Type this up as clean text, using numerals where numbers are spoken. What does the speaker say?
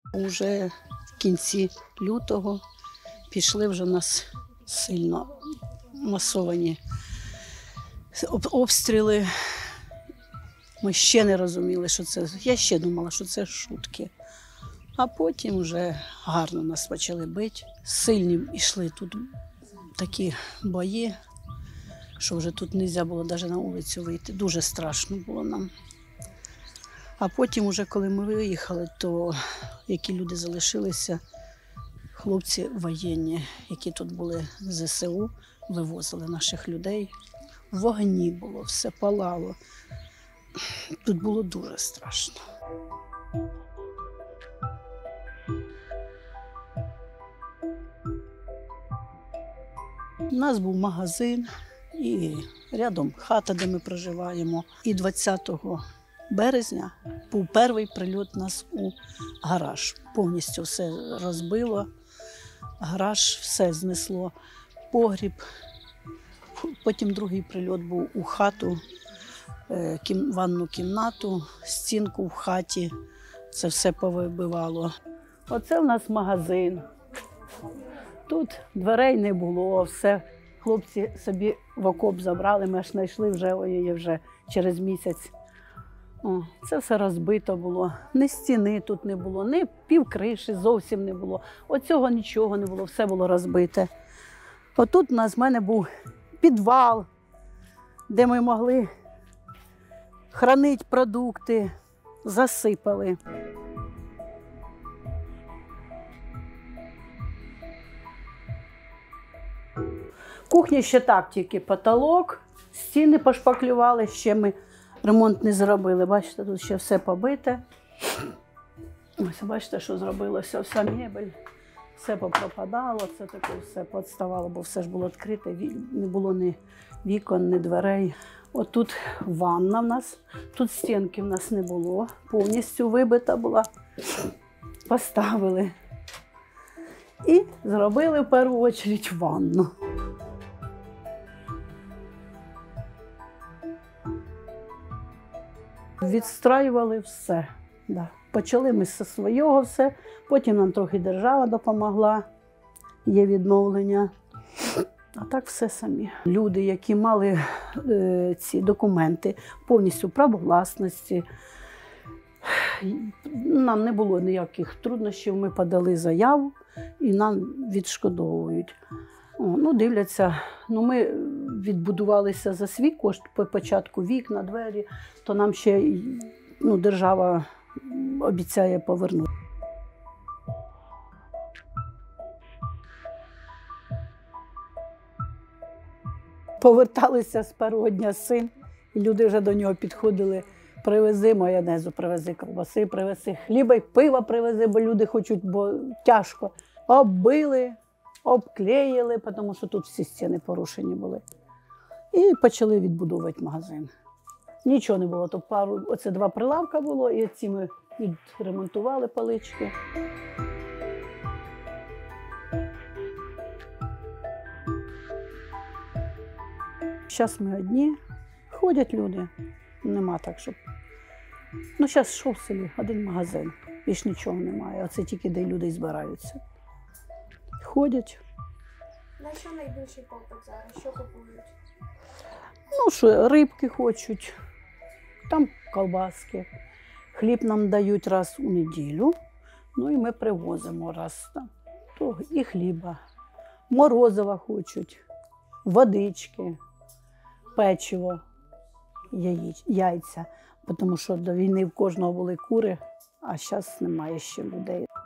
Уже в кінці лютого пішли вже у нас сильно масовані обстріли. Ми ще не розуміли, що це. Я ще думала, що це шутки. А потім вже гарно нас почали бити. Сильні йшли тут такі бої, що вже тут не можна було навіть на вулицю вийти. Дуже страшно було нам. А потім, уже, коли ми виїхали, то які люди залишилися, хлопці воєнні, які тут були з ЗСУ, вивозили наших людей. В вогні було, все палало. Тут було дуже страшно. У нас був магазин і рядом хата, де ми проживаємо. І 20 березня був перший прильот у нас у гараж. Повністю все розбило, гараж все знесло, погріб. Потім другий прильот був у хату, ванну кімнату, стінку в хаті. Це все повибивало. Оце в нас магазин. Тут дверей не було, все. Хлопці собі в окоп забрали, ми аж знайшли вже через місяць. О, це все розбито було. Ні стіни тут не було, ні півкриші зовсім не було. Оцього нічого не було, все було розбите. Отут в мене був підвал, де ми могли хранити продукти, засипали. Кухня ще так, тільки потолок, стіни пошпаклювали, ще ми ремонт не зробили. Бачите, тут ще все побите. Ось, бачите, що зробилося, вся мебель, все попропадало, це таке все підставало, бо все ж було відкрите, не було ні вікон, ні дверей. Отут ванна в нас, тут стінки в нас не було, повністю вибита була. Поставили і зробили в першу чергу ванну. Відстраювали все. Да. Почали ми зі свого все, потім нам трохи держава допомогла, є відновлення. А так все самі. Люди, які мали ці документи, повністю право власності, нам не було ніяких труднощів, ми подали заяву і нам відшкодовують. Дивляться, ми відбудувалися за свій кошт, по початку вікна, двері, то нам ще держава обіцяє повернути. Поверталися з першого дня син, і люди вже до нього підходили, привези майонезу, привези ковбаси, привези хліба і пива привези, бо люди хочуть, бо тяжко. Оббили, обклеїли, тому що тут всі стіни порушені були. І почали відбудовувати магазин. Нічого не було, то оце 2 прилавка було, і ці ми відремонтували полички. Зараз ми одні, ходять люди, нема так, щоб… Зараз що в селі? Один магазин, більш нічого немає, оце тільки де люди збираються. Ходять. На що найбільший попит зараз? Що купують? Рибки хочуть, там колбаски. Хліб нам дають раз у неділю, і ми привозимо раз. І хліба. Морозива хочуть, водички, печиво, яйця. Тому що до війни в кожного були кури, а зараз немає ще людей.